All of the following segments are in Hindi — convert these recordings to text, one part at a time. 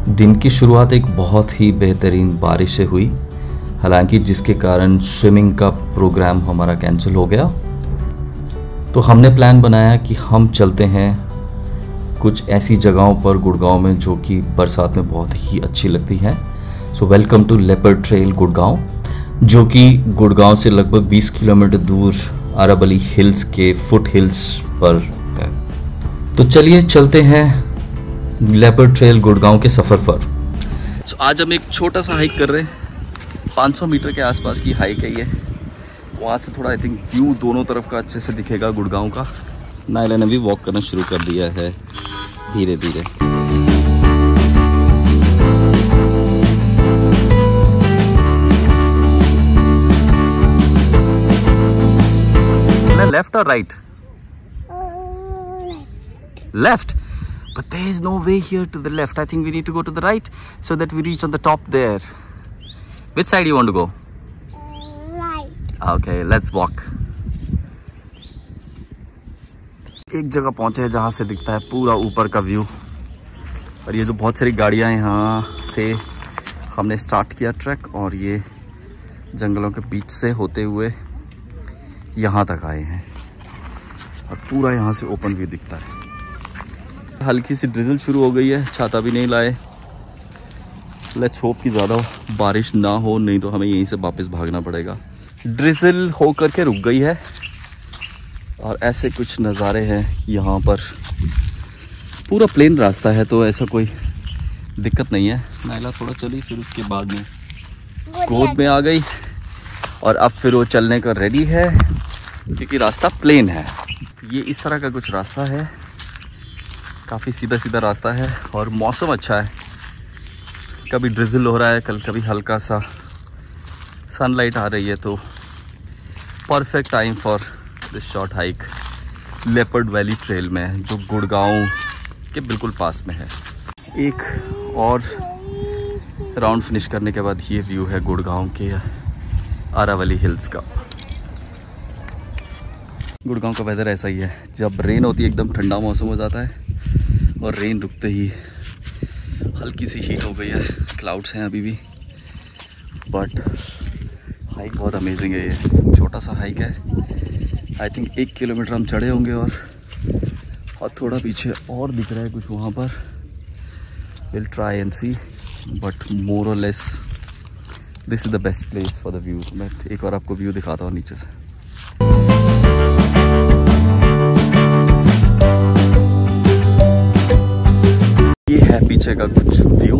दिन की शुरुआत एक बहुत ही बेहतरीन बारिश से हुई, हालांकि जिसके कारण स्विमिंग का प्रोग्राम हमारा कैंसिल हो गया। तो हमने प्लान बनाया कि हम चलते हैं कुछ ऐसी जगहों पर गुड़गांव में जो कि बरसात में बहुत ही अच्छी लगती हैं। So welcome to leopard trail Gurgaon, जो कि गुड़गांव से लगभग 20 किलोमीटर दूर अरावली हिल्स के फुट हिल्स पर है। तो चलिए चलते हैं लेपर्ड ट्रेल गुड़गांव के सफ़र पर। So, आज हम एक छोटा सा हाइक कर रहे हैं, 500 मीटर के आसपास की हाइक है ये। वहाँ से थोड़ा आई थिंक व्यू दोनों तरफ का अच्छे से दिखेगा गुड़गांव का। नायला ने भी वॉक करना शुरू कर दिया है धीरे धीरे। लेफ्ट और right? Left, but there is no way here to the left. I think we need to go to the right so that we reach on the top there. Which side you want to go? Right. Okay, let's walk. एक जगह पहुंचे हैं जहां से दिखता है पूरा ऊपर का व्यू, और ये जो बहुत सारी गाड़ियां हैं, यहाँ से हमने स्टार्ट किया ट्रैक और ये जंगलों के बीच से होते हुए यहाँ तक आए हैं और पूरा यहाँ से ओपन व्यू दिखता है। हल्की सी ड्रिजल शुरू हो गई है, छाता भी नहीं लाए। लेट्स होप कि ज़्यादा बारिश ना हो, नहीं तो हमें यहीं से वापस भागना पड़ेगा। ड्रिजल हो करके रुक गई है और ऐसे कुछ नज़ारे हैं यहाँ पर। पूरा प्लेन रास्ता है तो ऐसा कोई दिक्कत नहीं है। नायला थोड़ा चली, फिर उसके बाद में गोद में आ गई और अब फिर वो चलने का रेडी है क्योंकि रास्ता प्लेन है। ये इस तरह का कुछ रास्ता है, काफ़ी सीधा सीधा रास्ता है और मौसम अच्छा है। कभी ड्रिजल हो रहा है, कभी हल्का सा सनलाइट आ रही है, तो perfect time for this short hike leopard valley trail में, जो गुड़गांव के बिल्कुल पास में है। एक और राउंड फिनिश करने के बाद ये व्यू है गुड़गांव के अरावली हिल्स का। गुड़गांव का वेदर ऐसा ही है, जब रेन होती है एकदम ठंडा मौसम हो जाता है और रेन रुकते ही हल्की सी हीट हो गई है। क्लाउड्स हैं अभी भी, बट हाइक बहुत अमेजिंग है। ये छोटा सा हाइक है, आई थिंक 1 किलोमीटर हम चढ़े होंगे और थोड़ा पीछे और दिख रहा है कुछ वहाँ पर। Will try and see, but more or less this is the best place for the view. मैं एक और आपको व्यू दिखाता हूँ नीचे से। ये है पीछे का कुछ व्यू।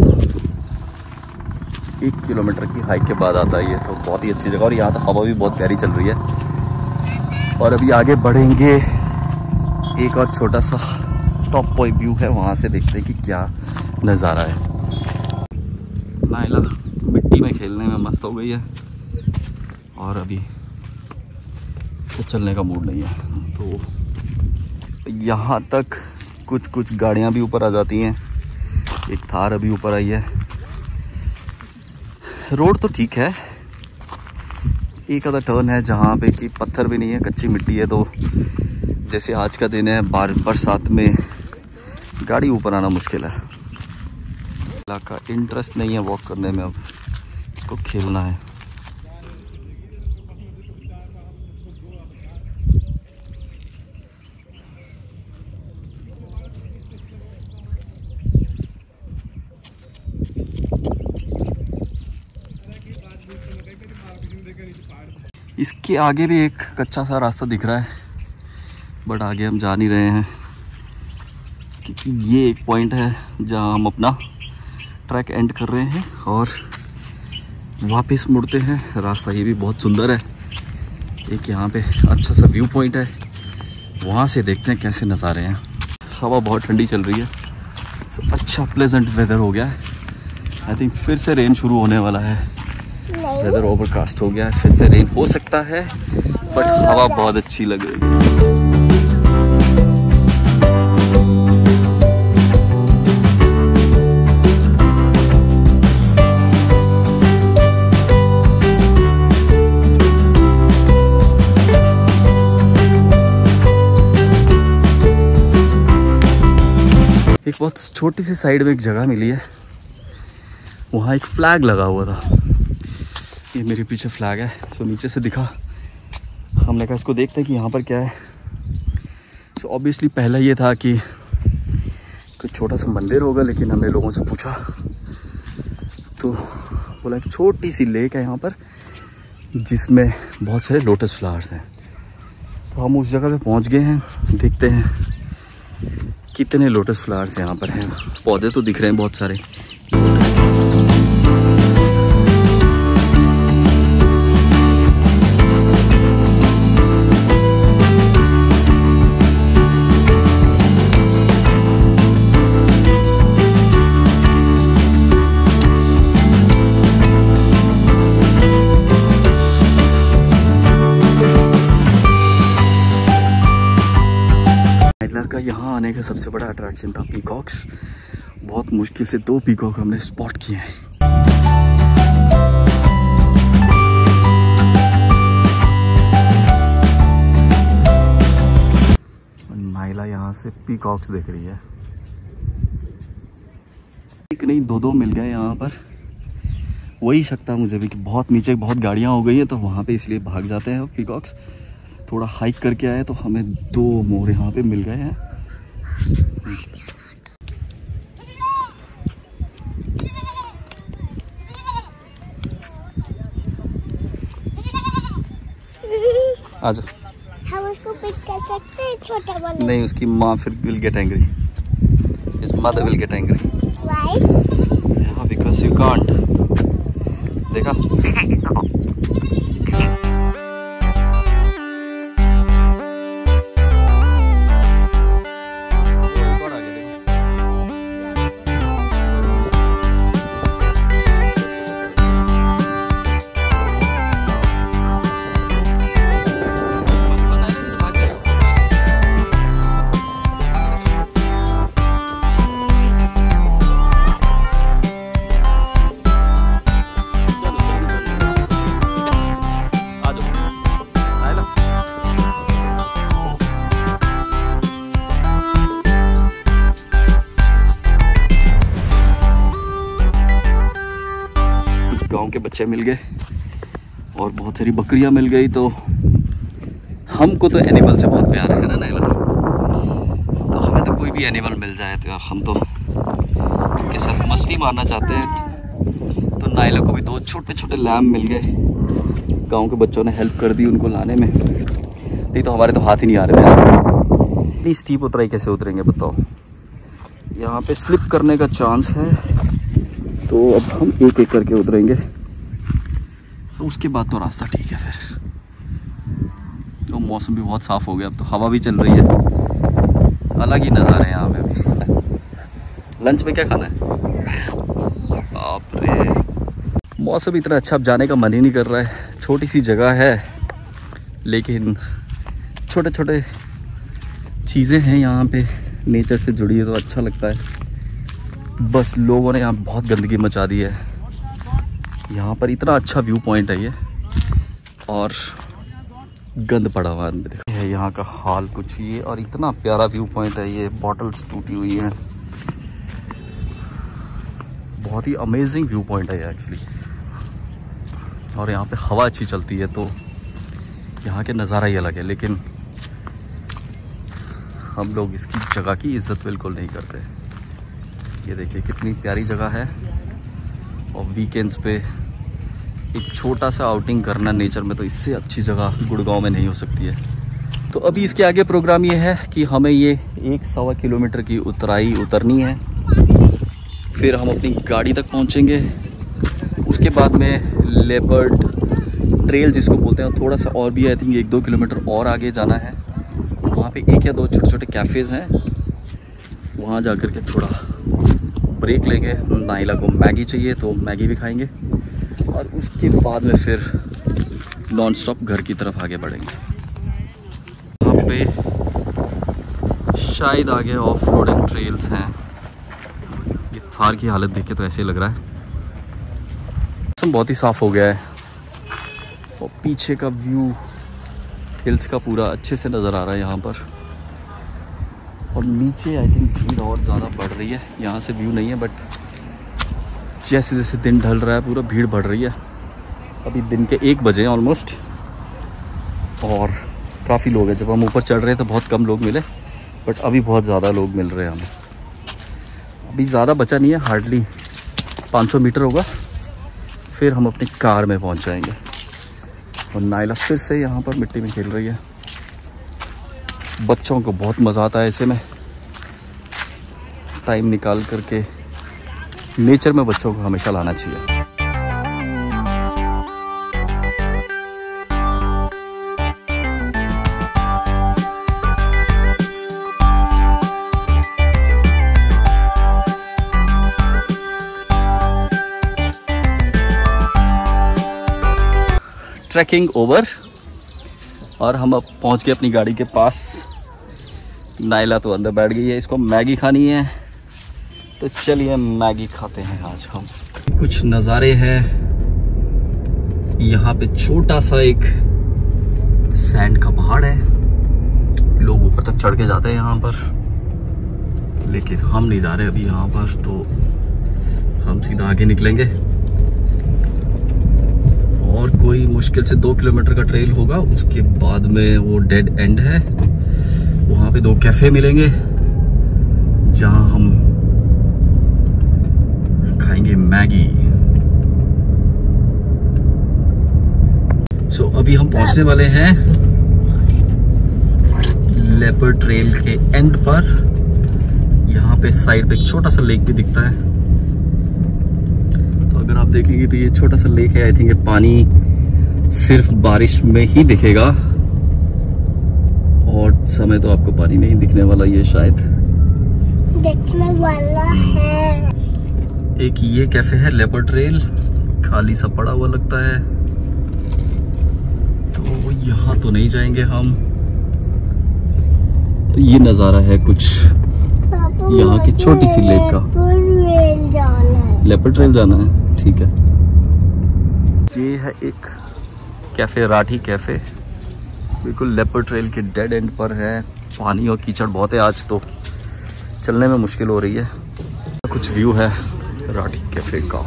1 किलोमीटर की हाइक के बाद आता है ये, तो बहुत ही अच्छी जगह, और यहाँ तो हवा भी बहुत प्यारी चल रही है। और अभी आगे बढ़ेंगे, एक और छोटा सा टॉप पॉइंट व्यू है, वहाँ से देखते हैं कि क्या नज़ारा है। नायला मिट्टी में खेलने में मस्त हो गई है और अभी इसको चलने का मूड नहीं है, तो यहाँ तक कुछ गाड़ियाँ भी ऊपर आ जाती हैं। एक थार अभी ऊपर आई है। रोड तो ठीक है, एक आधा टर्न है जहाँ पे कि पत्थर भी नहीं है, कच्ची मिट्टी है, तो जैसे आज का दिन है, बरसात में गाड़ी ऊपर आना मुश्किल है। का इंटरेस्ट नहीं है वॉक करने में, अब इसको खेलना है। इसके आगे भी एक कच्चा सा रास्ता दिख रहा है, बट आगे हम जा नहीं रहे हैं क्योंकि ये एक पॉइंट है जहाँ हम अपना ट्रैक एंड कर रहे हैं और वापस मुड़ते हैं। रास्ता ये भी बहुत सुंदर है, एक यहाँ पे अच्छा सा व्यू पॉइंट है, वहाँ से देखते हैं कैसे नज़ारे हैं। हवा बहुत ठंडी चल रही है, तो अच्छा प्लेजेंट वेदर हो गया है। आई थिंक फिर से रेन शुरू होने वाला है, वेदर ओवरकास्ट हो गया है, फिर से रेन हो सकता है, बट हवा बहुत अच्छी लग रही है। एक बहुत छोटी सी साइड में एक जगह मिली है वहाँ एक फ्लैग लगा हुआ था, ये मेरे पीछे फ्लैग है। सो नीचे से दिखा, हमने कहा इसको देखते हैं कि यहाँ पर क्या है। सो ऑब्वियसली पहला ये था कि कुछ छोटा सा मंदिर होगा, लेकिन हमने लोगों से पूछा तो बोला एक छोटी सी लेक है यहाँ पर जिसमें बहुत सारे लोटस फ्लावर्स हैं। तो हम उस जगह पे पहुँच गए हैं, देखते हैं कितने लोटस फ्लावर्स यहाँ पर हैं। पौधे तो दिख रहे हैं बहुत सारे। का यहाँ आने का सबसे बड़ा अट्रैक्शन था पीकॉक्स। बहुत मुश्किल से 2 पीकॉक हमने स्पॉट किए हैं। नाइला यहाँ से पीकॉक्स देख रही है। एक नहीं 2 मिल गए यहाँ पर। वही शकता मुझे भी कि बहुत नीचे बहुत गाड़ियाँ हो गई हैं, तो वहाँ पे इसलिए भाग जाते हैं पीकॉक्स। थोड़ा हाइक करके आए तो हमें 2 मोर यहाँ पे मिल गए हैं। आजा। हम उसको पिक कर सकते हैं छोटा वाला? नहीं, उसकी माँ फिर will get angry. His mother will get angry. Why? Yeah, because you can't. देखा? गांव के बच्चे मिल गए और बहुत सारी बकरियां मिल गई। तो हमको तो एनिमल से बहुत प्यार है ना नाइला, तो हमें तो कोई भी एनिमल मिल जाए तो यार हम तो उनके साथ मस्ती मारना चाहते हैं। तो नाइला को भी 2 छोटे छोटे लैम मिल गए। गांव के बच्चों ने हेल्प कर दी उनको लाने में, नहीं तो हमारे तो हाथ ही नहीं आ रहे थे। इतनी स्टीप उतराई कैसे उतरेंगे बताओ। यहाँ पे स्लिप करने का चांस है, तो अब हम एक एक करके उतरेंगे, तो उसके बाद तो रास्ता ठीक है। फिर तो मौसम भी बहुत साफ़ हो गया, अब तो हवा भी चल रही है। अलग ही नज़ारे हैं यहाँ पे अभी। लंच में क्या खाना है? बाप रे, मौसम इतना अच्छा, अब जाने का मन ही नहीं कर रहा है। छोटी सी जगह है लेकिन छोटे छोटे चीज़ें हैं यहाँ पे, नेचर से जुड़ी है तो अच्छा लगता है। बस लोगों ने यहाँ बहुत गंदगी मचा दी है। यहाँ पर इतना अच्छा व्यू पॉइंट है ये, और गंद पड़ा हुआ है। यहाँ का हाल कुछ ये, और इतना प्यारा व्यू पॉइंट है ये। बॉटल्स टूटी हुई हैं, बहुत ही अमेजिंग व्यू पॉइंट है ये एक्चुअली। और यहाँ पे हवा अच्छी चलती है, तो यहाँ के नज़ारा ही अलग है। लेकिन हम लोग इसकी जगह की इज्जत बिल्कुल नहीं करते। ये देखिए कितनी प्यारी जगह है, और वीकेंड्स पे एक छोटा सा आउटिंग करना नेचर में, तो इससे अच्छी जगह गुड़गांव में नहीं हो सकती है। तो अभी इसके आगे प्रोग्राम ये है कि हमें ये 1-1.25 किलोमीटर की उतराई उतरनी है, फिर हम अपनी गाड़ी तक पहुंचेंगे। उसके बाद में लेपर्ड ट्रेल जिसको बोलते हैं, थोड़ा सा और भी आई थिंक 1-2 किलोमीटर और आगे जाना है। वहाँ पे 1 या 2 छोटे छोटे कैफ़ेज़ हैं, वहाँ जा कर के थोड़ा ब्रेक लेंगे। नाइला को मैगी चाहिए तो मैगी भी खाएंगे, और उसके बाद में फिर नॉन स्टॉप घर की तरफ आगे बढ़ेंगे। यहाँ पे शायद आगे ऑफ रोडिंग ट्रेल्स हैं। ये थार की हालत देख के तो ऐसे ही लग रहा है। मौसम बहुत ही साफ़ हो गया है, और पीछे का व्यू हिल्स का पूरा अच्छे से नज़र आ रहा है यहाँ पर। और नीचे आई थिंक भीड़ और ज़्यादा बढ़ रही है, यहाँ से व्यू नहीं है बट जैसे जैसे दिन ढल रहा है पूरा भीड़ बढ़ रही है। अभी दिन के 1 बजे ऑलमोस्ट, और काफ़ी लोग हैं। जब हम ऊपर चढ़ रहे हैं तो बहुत कम लोग मिले, बट अभी बहुत ज़्यादा लोग मिल रहे हैं हमें। अभी ज़्यादा बचा नहीं है, हार्डली 500 मीटर होगा, फिर हम अपनी कार में पहुंच जाएंगे। और नाइला फिर से यहाँ पर मिट्टी में खेल रही है। बच्चों को बहुत मज़ा आता है ऐसे में, टाइम निकाल करके नेचर में बच्चों को हमेशा लाना चाहिए। ट्रैकिंग ओवर, और हम अब पहुंच गए अपनी गाड़ी के पास। नाइला तो अंदर बैठ गई है, इसको मैगी खानी है, तो चलिए मैगी खाते हैं आज हम। कुछ नज़ारे हैं यहाँ पे, छोटा सा एक सैंड का पहाड़ है, लोग ऊपर तक चढ़ के जाते हैं यहाँ पर, लेकिन हम नहीं जा रहे अभी यहाँ पर, तो हम सीधा आगे निकलेंगे। और कोई मुश्किल से 2 किलोमीटर का ट्रेल होगा, उसके बाद में वो डेड एंड है। वहाँ पे 2 कैफ़े मिलेंगे जहाँ हम खाएंगे मैगी। सो अभी हम पहुँचने वाले हैं लेपर्ड ट्रेल के एंड पर। यहाँ पे साइड पे एक छोटा सा लेक भी दिखता है, अगर आप देखेंगे तो ये छोटा सा लेक है। आई थिंक ये पानी सिर्फ बारिश में ही दिखेगा, और समय तो आपको पानी नहीं दिखने वाला ये शायद दिखने वाला है। एक ये कैफे है लेपर्ड ट्रेल, खाली सा पड़ा हुआ लगता है, तो यहाँ तो नहीं जाएंगे हम। तो ये नज़ारा है कुछ यहाँ की छोटी सी लेक का। लेपर्ड ट्रेल जाना है, ठीक है। ये है एक कैफे, राठी कैफे, बिल्कुल लेपर्ड ट्रेल के डेड एंड पर है। पानी और कीचड़ बहुत है आज, तो चलने में मुश्किल हो रही है। कुछ व्यू है राठी कैफे का।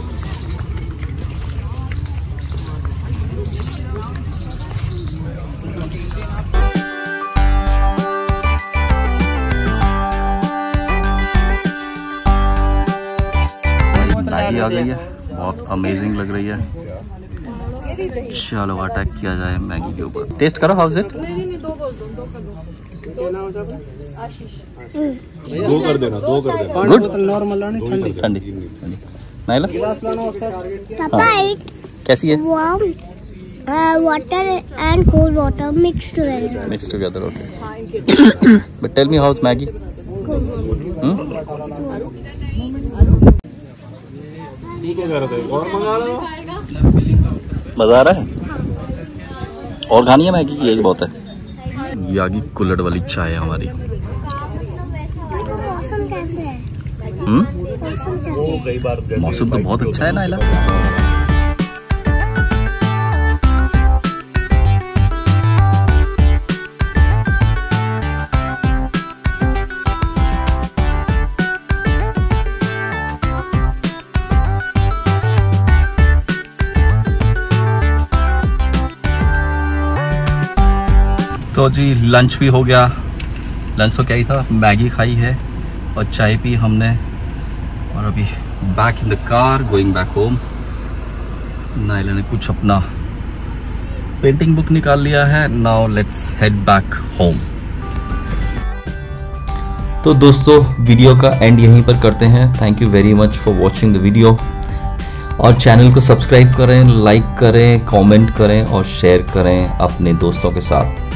मैगी आ गई है, बहुत अमेजिंग लग रही है। चलो अटैक किया जाए मैगी के ऊपर। टेस्ट करो, हाउ इज इट? 2 कर देना, 2 कर देना। गुड, नॉर्मल लानी, ठंडी ठंडी। नाइला पापा कैसी है? Water and cold water mix together. Mix together, okay. But tell me how is Maggi? और मंगा लो। मजा आ रहा है? और खानी है मैगी की? यही बहुत है। ये आगे कुल्हड़ वाली चाय है हमारी। मौसम कैसे है? मौसम कैसे है? मौसम तो बहुत अच्छा है नाइला। तो जी लंच भी हो गया। लंच तो क्या ही था, मैगी खाई है और चाय पी हमने, और अभी back in the car going back home. Naila ने कुछ अपना पेंटिंग बुक निकाल लिया है। Now let's head back home. तो दोस्तों वीडियो का एंड यहीं पर करते हैं। Thank you very much for watching the video, और चैनल को सब्सक्राइब करें, लाइक करें, कमेंट करें और शेयर करें अपने दोस्तों के साथ।